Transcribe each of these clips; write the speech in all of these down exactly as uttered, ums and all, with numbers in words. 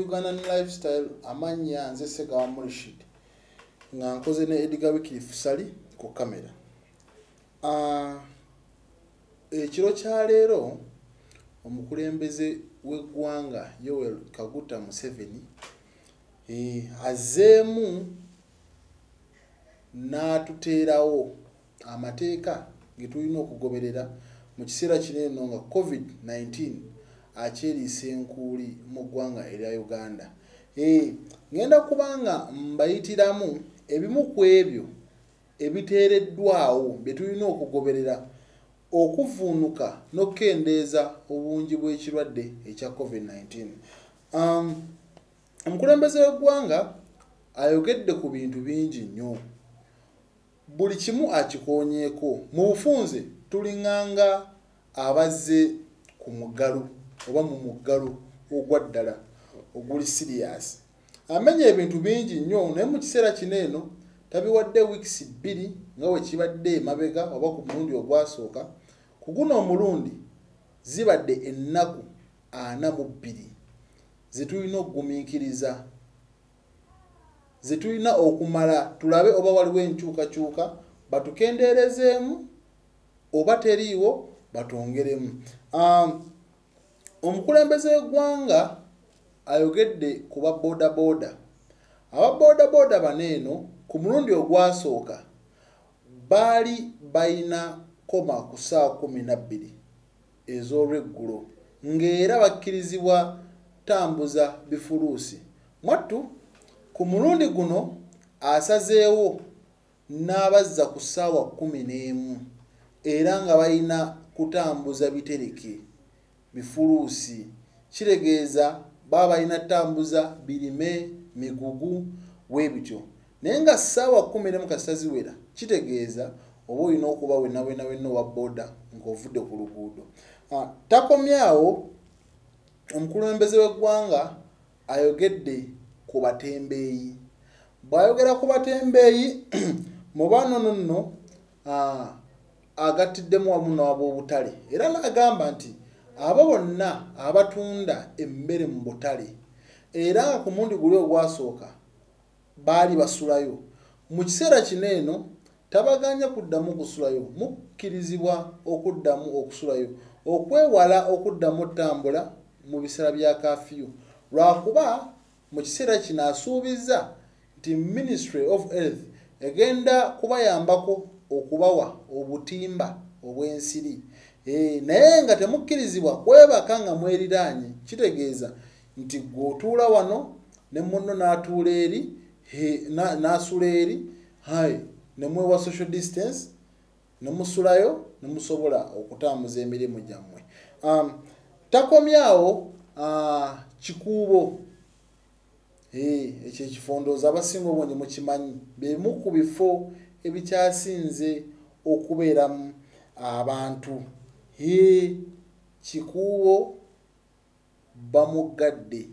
Ugandan Lifestyle amanya nze Segawa Murshid nga nkoze ne Edgar Wycliffe Sali ku kamera. Ah ekiro kya leero omukulembeze w'eggwanga Yoweri Kaguta Museveni eh azeemu n'atuteerawo amateeka getulina okugoberera mu kiseera kino nga COVID nineteen akyeriisa enkuuli mu ggwanga erya Uganda. Eh ngenda kubanga mbayitiramu ebimu ku ebyo ebiteereddwawo bye tulina okugoberera okuvuunuka n'okkendeeza obungi bw'ekirwadde ekya COVID nineteen. Um, omukulembeze w'eggwanga ayogedde ku bintu bingi nnyo. Buli kimu akikoonyeeko. Mu bufunze tulinganga abazze ku muggalo oba mu muggalo ogwa ddala oguli serious. Amenya ebintu bingi nnyo naye mu kiseera kino eno tabiwadde weeks bbiri nga we kibadde emabega oba ku mulundi ogwasooka. Ku guno omulundi zibadde ennaku ana mu bbiri zetulina okugumiikiriza, zetulina okumala tulabe oba waliwo enkyukakyuka batukendeerezeemu oba teriiwo batongeremu. Um, omukulembeze w'eggwanga ayogedde ku ba boda boda. Aba boda boda baneeno ku mulundi ogwasooka baali bayina koma ku ssaawa kumi na bbiri ez'olweggulo ng'era bakkirizibwa tambuza bifuluusi. Mwattu ku mulundi guno asazeewo n'abazza ku ssaawa kumi n'emu era nga balina kutambuza bitereke bifuluusi. Kiregeeza baba balina tambuza birime migugu webityo. Naye nga ssaawa kumi n'emu kasita ziwera kitegeeza oba olina okuba wenna wenna wenna owa boda ng'ovudde ku luguudo. Ah, takomyawo omukulembeze w'eggwanga ayogedde ku batembeeyi. Bw'ayogera ku batembeeyi mu bano nno ah, agattiddemu wamu n'ab'obutale era n'agamba nti abo bonna abatunda emmere mu butale era nga ku mundi guli ogwasooka baali basulayo. Mu kiseera kino eno tabaganya kuddamu kusulayo, mukkirizibwa okuddamu okusulayo okwewala okuddamu ttambula mu biseera bya kaafiyu. Lwakuba mu kiseera kino asuubizza nti Ministry of Health egenda kubayambako okubawa obutimba obw'ensiri. E, naye nga temukkirizibwa kwebaka nga mweriraanye. Kitegeeza nti gw'otuula wano ne munno n'atuula eri n'asula eri hai ne mwewa social distance ne musulayo ne musobola okutambuza emirimu gyammwe. Um, takomyawo uh, kikuubo. Eh, ekyo ekifondooza abasinga obungi mukimanyi bimu ku bifo ebikyasinze okubeeramu abantu. He kikuubo bamuggadde.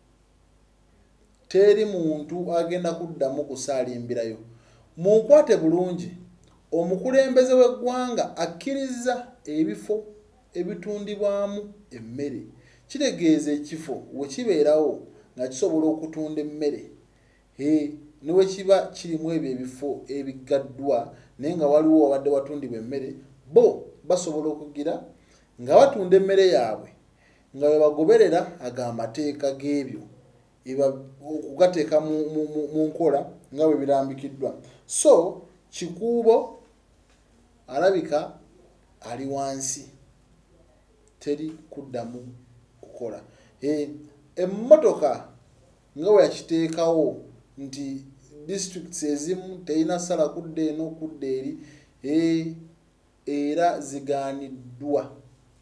Teri muntu agenda kuddamu kusaalimbirayo. Munkwate bulungi omukulembeze w'eggwanga akkiriza ebifo ebitundibwamu emmere. Kitegeeza ekifo we kibeerawo nga kisobola okutunda emmere. He ne we kiba kirimu ebyo ebifo ebiggaddwa naye nga waliwo wabadde watundibwa emmere bo basobola okugira nga batunda emmere yaabwe nga bwe bagoberera ag'amateeka g'ebyo okugateeka mu, mu, mu, mu nkola nga bwe birambikiddwa. So kikuubo alabika ali wansi teri kuddamu kukola. E, emmotoka nga bwe yakiteekawo nti districts ezimu terina sala kudda eno kudda eri e, era zigaaniddwa.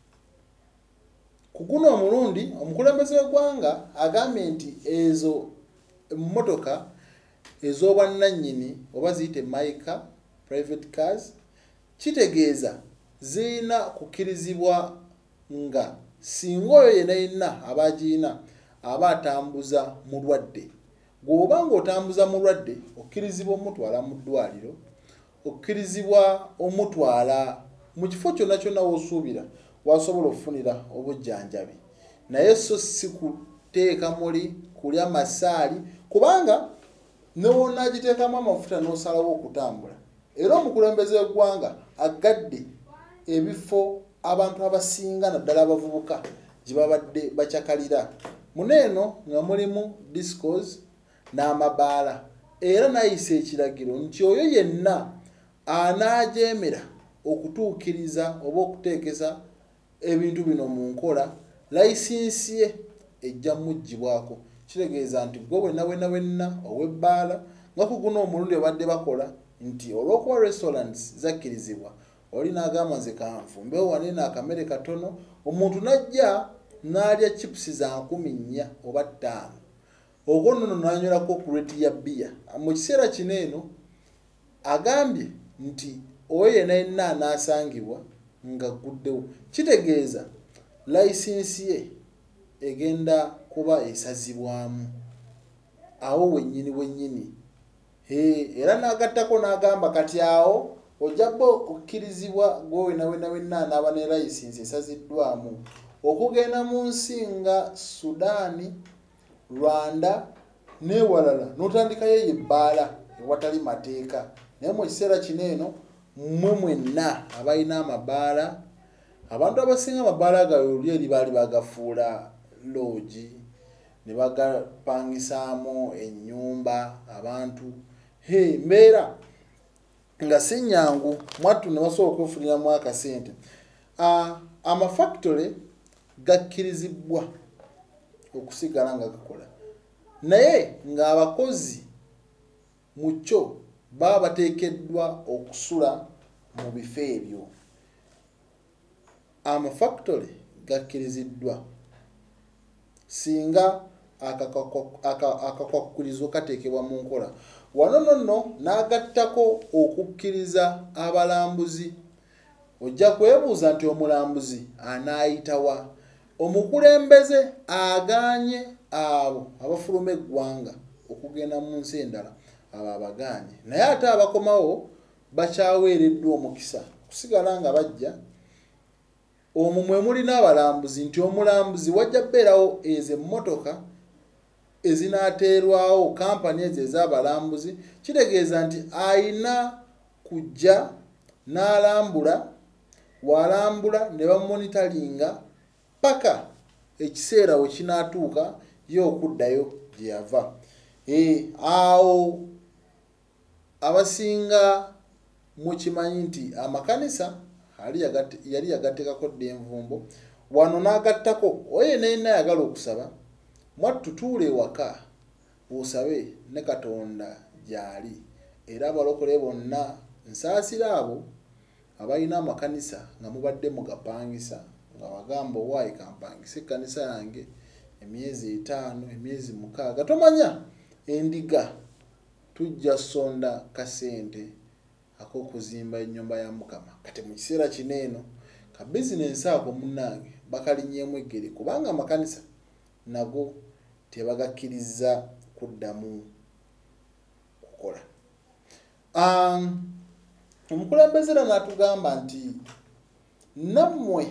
Ku guno omulundi omukulembeze w'eggwanga agambye nti ezo emmotoka ez'obwannannyini oba ziyite maika private cars kitegeeza zirina kukkirizibwa nga singa oyo yenna yenna abagirina aba atambuza mulwadde. Bw'oba ng'otambuza mulwadde okkirizibwa omutwala mu ddwaliro, okkirizibwa omutwala mu kifo kyonna kyonna w'osuubira wasobola okufunira obujjanjabi. Naye so si teeka muli kulya masaali kubanga newonagiteekamu amafuta n'osalawo okutambula. Era omukulembeze w'eggwanga agadde ebifo abantu abasinga naddala abavubuka gye babadde bakyakalira. Muneeno nga mulimu discos n'amabaala. Era nayisa ekiragiro nti oyo yenna anaajeemera okutuukiriza oba okuteekeza ebintu bino mu nkola, layisinsi ye ejja muggyibwako. Kitegeeza nti gwe wenna wenna wenna ow'ebbaala nga ku guno omulundi obadde bakola nti olw'okuba restaurants zakkirizibwa, oli n'agamba nze kanfumbewo wanene akamere katono, omuntu najja n'alya chipusi za nkumi nnya oba ttaano, ogwo nno n'anywelako kureti ya bbiya. Mu kiseera kino eno agambye nti oyo yenna yenna anaasangibwa nga guddewo. Kitegeeza layisinsi ye egenda kuba esazibwamu awo wennyini wennyini. Era n'agattako n'agamba kati awo ojjabba okukkirizibwa gwe wenna wenna wenna anaaba ne layisinsi esaziddwamu okugenda mu nsi nga Sudaani, Rwanda n'ewalala n'otandikayo ebbaala ewatali mateeka. Naye mu kiseera kino eno mmwe mwenna abalina amabaala, abantu abasinga amabaala gaabwe luli eri baali bagafuula loogi ne bagapangisaamu ennyumba abantu. Hey, mbeera nga si nnyangu mwattu ne basobola okwefuniramu akasente. Uh, amafactory gakkirizibbwa okusigala nga gakola, naye ng'abakozi mu kyo baba bateekeddwa okusula mu bifo ebyo. Amafactory gakkiriziddwa singa akakwakulizo kateekebwa mu nkola. Wano nonno n'agattako okukkiriza abalambuzi. Ojja kwebuuza nti omulambuzi anaayitawa? Omukulembeze agaanye abo abafuluma eggwanga okugenda mu nsi endala, abo abagaanye. Naye ate abakomawo bakyaweereddwa omukisa kusigala nga bajja. Omwo mwe muli n'abalambuzi nti omulambuzi wajja bbeerawo ezo emmotoka ezinaateerwawo kampani ezo ez'abalambuzi. Kitegeeza nti ayina kujja n'alambula, walambula ne bamonitalinga paka ekiseera we kinaatuuka ye okuddayo gye yava. E, awo abasinga mukimanyi nti amakanisa yali yagattekako dda envumbo. Wano n'agattako oyo nayina ayagala okusaba, mwattu tuula ewaka osabe ne Katonda gy'ali. Era abalokole bonna nsaasira abo abalina amakanisa nga mubadde mugapangisa nga bagamba owaayi kampangisa ekkanisa yange emyezi etaano emyezi mukaaga. Tomanya endiga tujja sonda kasente ak'okuzimba ennyumba ya Mukama. Kati mu kiseera kino eno ka bizinensi ako munnange bakalinyeemu eggere kubanga amakanisa nago tebagakkiriza kuddamu kukola. Um, omukulembeze era n'atugamba nti nammwe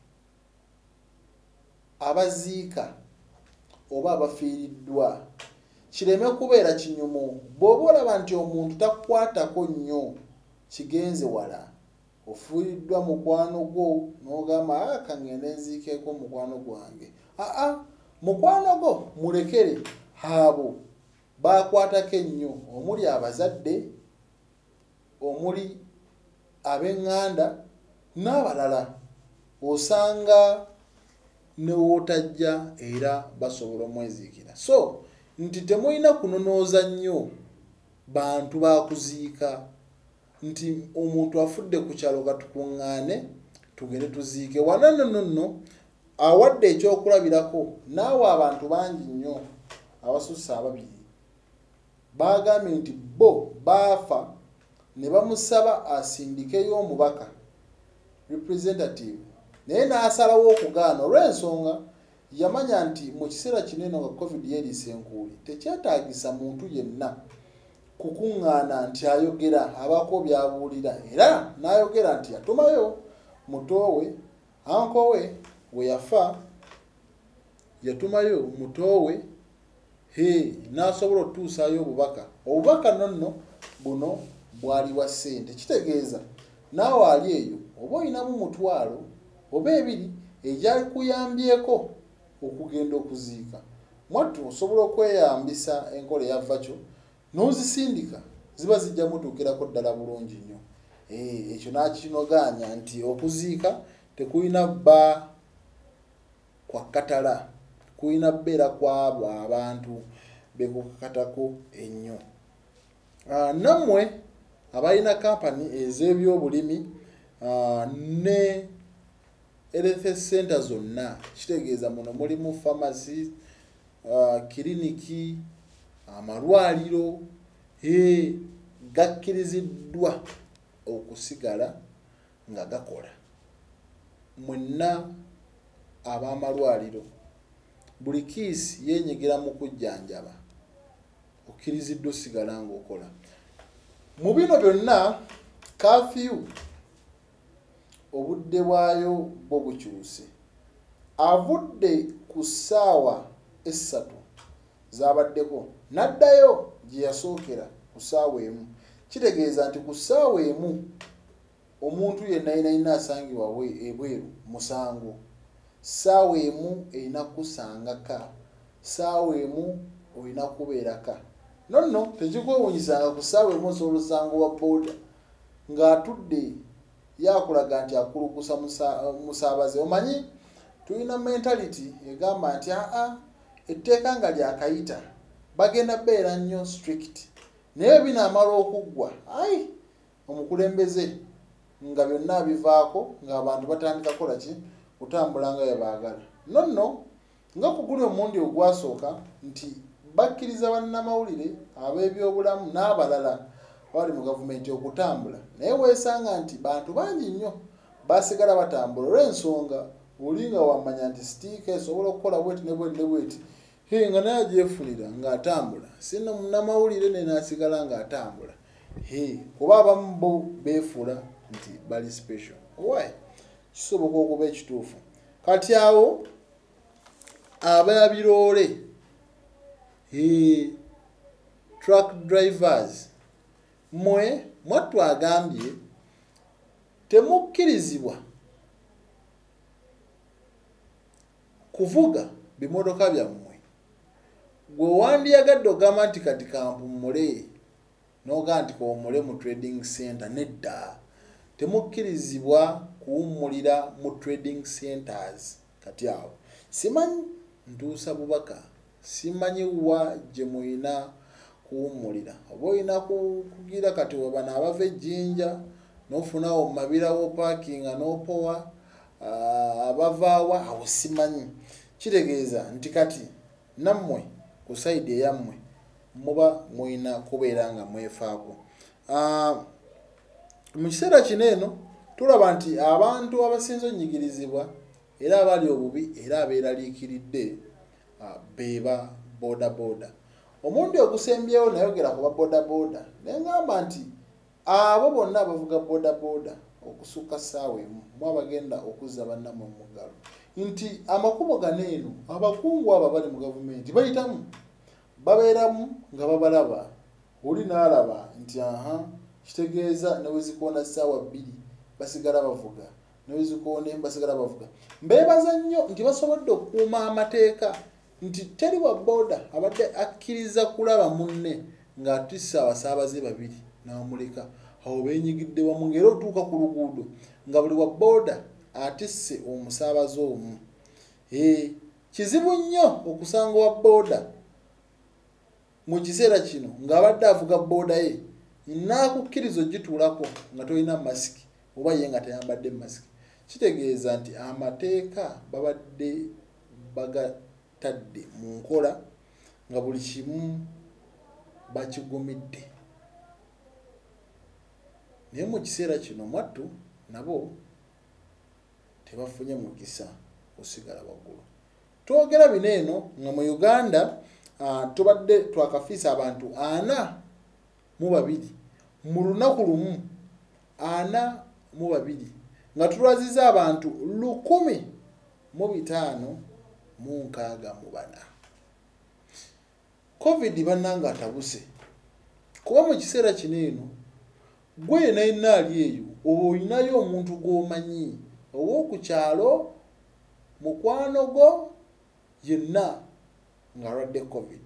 abaziika oba abafiiriddwa kireme kubeera kinyumu. Bw'oba olaba nti omuntu takukwatako nnyo kigenze wala, ofiiriddwa mukwano gwo n'ogamba ah kangende nziikeeko mukwano gwange. Aa mukwano gwo mulekere abo bakwatako ennyo, omuli abazadde, omuli ab'eŋŋanda n'abalala. Osanga ne wootajja era basobola omweziikira. So nti temulina kunonooza nnyo bantu bakuziika nti omuntu afudde ku kyalo katukuŋŋaane tugende tuziike. Wano nno nno awadde ekyokulabirako naawe abantu bangi nnyo abasusse ababiri bagambye nti bo baafa ne bamusaba asindikeyo omubaka representative, naye n'asalawo okugaana olw'ensonga yamanya nti mu kiseera kino eno nga covid yeriisa enkuuli tekyetaagisa muntu yenna kukuŋŋaana nti ayogera abaako by'abuulira. Era n'ayogera nti yatumayo muto we anko we we yafa yatumayo mutowe he nasobola otuusaayo obubaka obubaka nonno buno bwali wa ssente kitegeeza naawe ali eyo oba olinamu mutwalo oba ebiri egyali kuyambyeko okugenda okuziika mwattu osobola okweyambisa enkola eyava kyo n'ozisindika ziba zijja mutuukirako ddala bulungi nnyo ekyo nakinogaanya nti okuziika tekulina bba kwa katala kulina bbeera kwabo abantu bekukakatako ennyo nammwe abalina kampani ez'ebyobulimi ne health center zonna kitegeeza muno mulimu pharmacy kiriniki amalwaliro gakkiriziddwa okusigala nga gakola mwenna ab'amalwaliro buli kiisi yenyigira mu kujjanjaba okkiriziddwa osigala ng'okola mu bino byonna kafiyu obudde bwayo bwo bukyuse avudde ku ssaawa essatu zabaddeko n'addayo gye yasookera ku ssaawa emu kitegeeza nti ku ssaawa emu omuntu yenna yenna asangibwa ebweru musango ssaawa emu erina kusangaka ssaawa emu olina kubeeraka nonno tekikwewunyisanga ku ssaawa emu osobola osanga wa booda ng'atudde yakulaga nti akulukusa musaabaze omanyi tulina mentality egamba nti aa etteeka nga lyakayita bagenda beera nnyo strict naye binaamala okuggwa ayi omukulembeze nga byonna bivaako ng'abantu batandika kola ki kutambula nga yebaagala nonno nga ku guli omundi ogwasooka nti bakkiriza bannamawulire ab'ebyobulamu n'abalala bali mu gavumenti okutambula naye weesanga nti bantu bangi nnyo basigala batambula olw'ensonga oli nga wamanya nti sitiika esobola okukola bweti ne bweti ne bweti he nga naye agyefunira ng'atambula sinna munnamawulire ne naasigala ng'atambula he kuba abamu bo beefuula nti bali special why kisoboka okuba ekituufu kati awo ababiroole truck drivers mwe mwattu agambye temukkirizibwa kuvuga bimotoka byammwe gwe wandiyagadde ogamba nti kati kampumule noga nti kowumule mu trading center nedda temukkirizibwa kuwummulira mu trading centers kati awo simanyi ntuusa bubaka simanyi wa gye muyina kuwummulira oba olina kugira kati webana abava ejjinja n'ofunawo mu mabirawo parkinga n'opowa abavaawa awo simanyi kitegeeza nti kati nammwe ku sayidi eyammwe muba muyina kubeera nga mwefaako mu kiseera kino eno tulaba nti abantu abasinze onnyigirizibwa era abali obubi era abeeraliikiridde beeba boda boda omundi ogusembyewo nayogera ku ba boda boda naye ngamba nti abo bonna abavuga boda boda okusukka ssaawa emu mu abagenda okuzza bannammwe mu muggalo nti amakubo gano eno abakungu abo bali mu gavumenti bayitamu babeeramu nga babalaba oli n'alaba nti aha kitegeeza newezikoona ssaawa bbiri basigala bavuga newezikoone basigala bavuga mbeebaza nnyo nti basobodde okukuuma amateeka nti teri wa boda abadde akkiriza kulaba munne ng'atisse abasaabaze babiri n'amuleka awo beenyigidde wamu ng'era otuuka ku luguudo nga buli wa boda atisse omusaabaze omu kizibu nnyo okusanga wa boda mu kiseera kino ng'abadde avuga boda ye naakukkiriza ogituulako nga tolina masiki oba ye nga tayambadde masiki kitegeeza nti amateeka babadde bagatadde mu nkola nga buli kimu bakigumidde naye mu kiseera kino mwattu nabo tebafunye mukisa osigala waggulu twogera bino eno nga mu Uganda uh, tubadde twakafiisa abantu ana mu babiri mu lunaku lumu ana mu babiri nga tulwaziza abantu lukumi mu bitaano mu nkaaga mu bana. Covid bannanga atabuse kuba mu kiseera kino eno gwe yenna yenna ali eyo oba olinayo omuntu gw'omanyi ow'oku kyalo mukwano go yenna ng'alwadde Covid.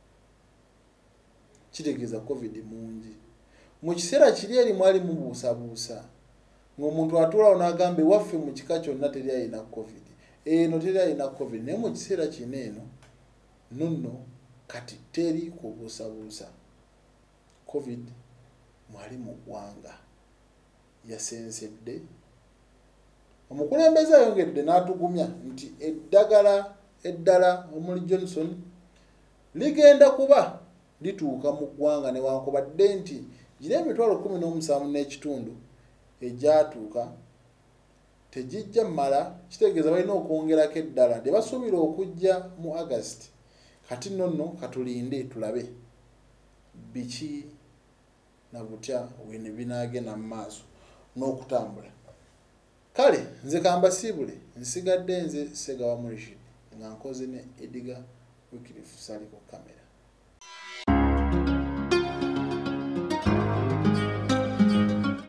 Kitegeeza Covid mungi. Mu kiseera kiri eri mwali mubuusabuusa ng'omuntu atuulawo n'agamba ewaffe mu kika kyonna teri alina Covid, eno teri alina Covid, naye mu kiseera kino eno nonno kati teri kubuusabuusa. Covid mwali mu ggwanga yasensedde. Omukulembeze ayongedde n'atugumya nti eddagala eddala omuli Johnson ligenda kuba lituuka mu ggwanga newankubadde nti gira emitwalo kumi n'omusanvu n'ekitundu egyatuuka tegijja mmala. Kitegeeza balina okwongerako eddala lye basuubira okujja mu August. Kati nonno katulinde tulabe biki na butya wene binaagenda mu maaso n'okutambula. Kale nze kambasiibule nsigadde nze Ssegawa Rashid nga nkoze ne Edgar Wycliffe Sali ku kamera.